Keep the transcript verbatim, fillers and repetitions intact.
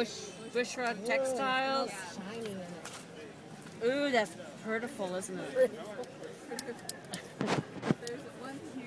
Bush, Bushrod Textiles. Shiny in it. Ooh, that's beautiful, isn't it? There's one